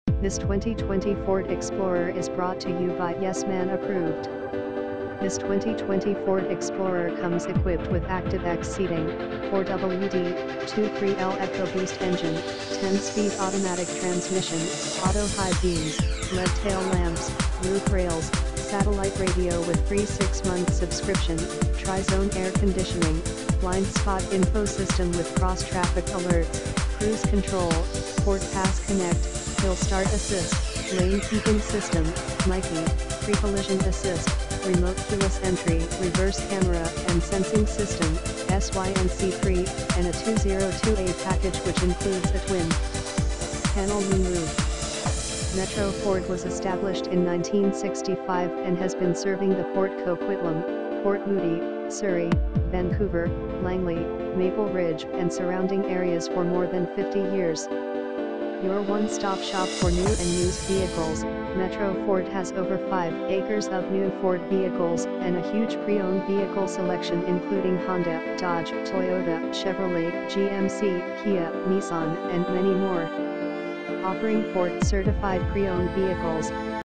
This 2020 Ford Explorer is brought to you by Yes Man Approved. This 2020 Ford Explorer comes equipped with ActiveX seating, 4WD, 2.3L EcoBoost engine, 10-speed automatic transmission, auto high beams, LED tail lamps, roof rails, satellite radio with free 6-month subscription, tri-zone air conditioning, blind spot info system with cross-traffic alerts, cruise control, Ford Pass Connect, Hill Start Assist, lane keeping system, Mikey, pre-collision assist, remote keyless entry, reverse camera and sensing system, SYNC-free, and a 2028 package which includes a twin panel moonroof. Metro Ford was established in 1965 and has been serving the Port Coquitlam, Port Moody, Surrey, Vancouver, Langley, Maple Ridge and surrounding areas for more than 50 years. Your one-stop shop for new and used vehicles, Metro Ford has over 5 acres of new Ford vehicles and a huge pre-owned vehicle selection including Honda, Dodge, Toyota, Chevrolet, GMC, Kia, Nissan, and many more. Offering Ford certified pre-owned vehicles,